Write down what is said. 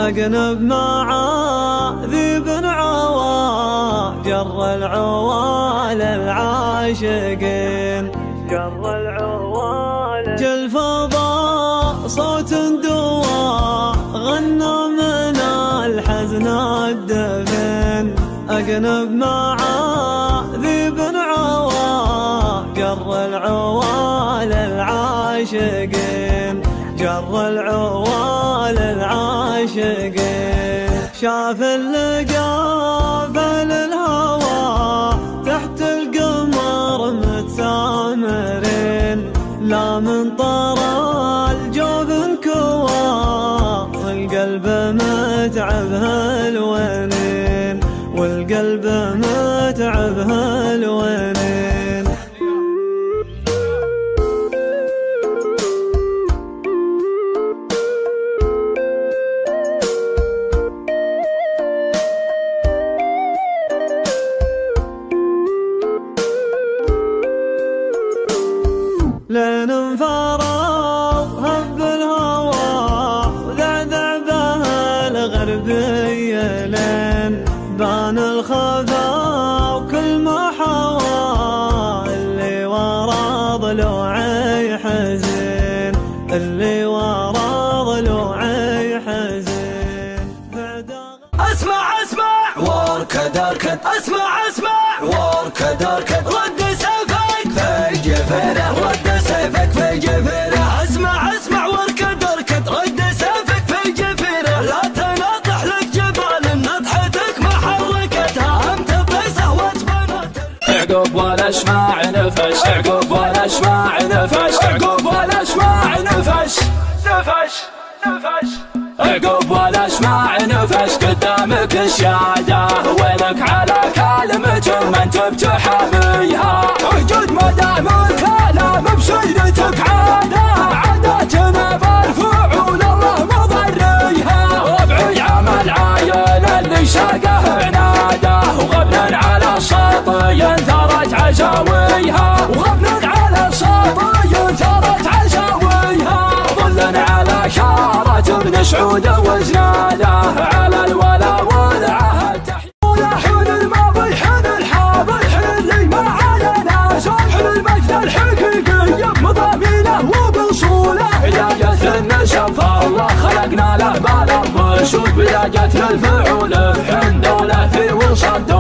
أقنب معاذب عوا جر العوال العاشقين جر العوال جل فضاء صوت دوا غنى من الحزن الدفن أقنب معاذب عوا جر العوال العاشقين جر العوال العاشقين شاف اللقا بالهوى تحت القمر متسامرين لا من طرى الجوب انكوى والقلب متعب هالوينين والقلب متعب هالوينين لين انفرض هب الهوى وذعذع به الغربية لين بان الخفا وكل ما حوى اللي ورا ضلوعي حزين اللي ورا ضلوعي حزين اسمع اسمع واركد اركد اسمع اسمع واركد اركد رد سيفك في جفينه رد سيفك في جفينه اسمع اسمع واركد اركد رد سيفك في جفينه لا تناطح لك جبال نطحتك ما حركتها انت بيسه وجبنت اعقب ولا شماع نفش اعقب ولا شماع نفش اعقب ولا شماع نفش نفش نفش اعقب ولا شماع نفش قدامك الشهاده وينك على كلمة ما انت بتحاميها اهجد ما دام الكلام بسيدتك عادتنا بالفعول الله مضريها ربعي عمل عاين اللي شاقه عناده وغبن على الشاطئ ثرت عشاويها وغبن على الشاطئ ثرت عشاويها ظل على شارة ابن سعود وزناده على الولا والعهد تحيا حين الماضي حين الحاضر حين اللي ما علينا حين المجد الحقيقي بمضامينه وبصوله بداية النسب الله خلقنا له بالارض شوف بداية الفعول في حين دولة في وسط